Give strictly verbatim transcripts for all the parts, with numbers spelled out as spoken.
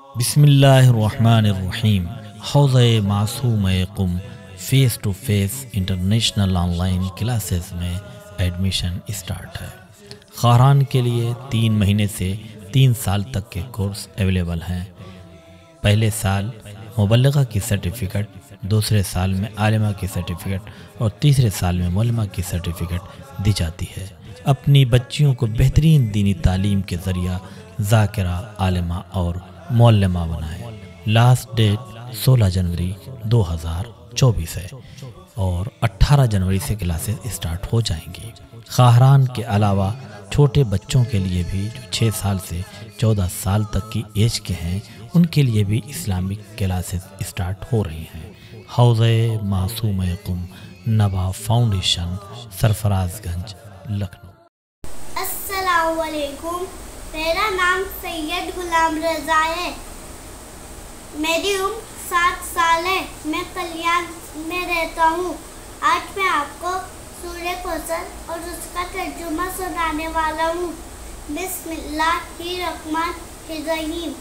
بسم اللہ الرحمن الرحیم۔ حوض معصوم Qom face to face international online classes میں ایڈمیشن اسٹارٹ ہے۔ خواہران کے لیے تین مہینے سے تین سال تک کے کورس اویلیبل ہیں۔ پہلے سال مبلغہ کی سرٹیفکیٹ، دوسرے سال میں عالمہ کی سرٹیفکیٹ اور تیسرے سال میں مولمہ کی سرٹیفکیٹ دی جاتی ہے۔ اپنی بچیوں کو بہترین دینی تعلیم کے ذریعہ ذاکرہ، عالمہ اور معلمہ بنائیں۔ لاسٹ ڈیٹ سولہ جنوری دو ہزار چوبیس ہے اور اٹھارہ جنوری سے کلاسز اسٹارٹ ہو جائیں گی۔ خواہران کے علاوہ چھوٹے بچوں کے لیے بھی جو چھ سال سے چودہ سال تک کی ایج کے ہیں، ان کے لیے بھی اسلامک کلاسز اسٹارٹ ہو رہی ہیں۔ حوض معصوم قم، نبا فاؤنڈیشن، سرفراز گنج، لکھنؤ۔ السلام علیکم، میرا نام سید غلام رضا ہے۔ میری عمر سات سال ہے۔ میں کلیان میں رہتا ہوں۔ آج میں آپ کو سورہ کوثر اور اس کا ترجمہ سنانے والا ہوں۔ بسم اللہ الرحمن الرحیم۔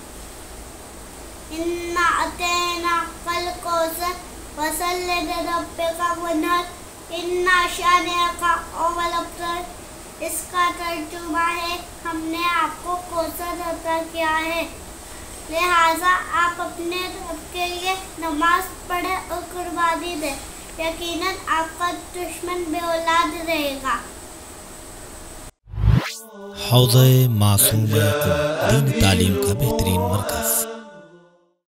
انا اعطیناک الکوثر فصلی لربک وانحر انا شانئک هو الابتر۔ اس کا ترجمہ ہے، ہم نے آپ کو کوثر عطا کیا ہے، لہٰذا آپ اپنے رب کے لیے نماز پڑھیں اور قربانی دیں، یقیناً آپ کا دشمن بے اولاد رہے گا۔ حوض معصوم قم، دین تعلیم کا بہترین مرکز۔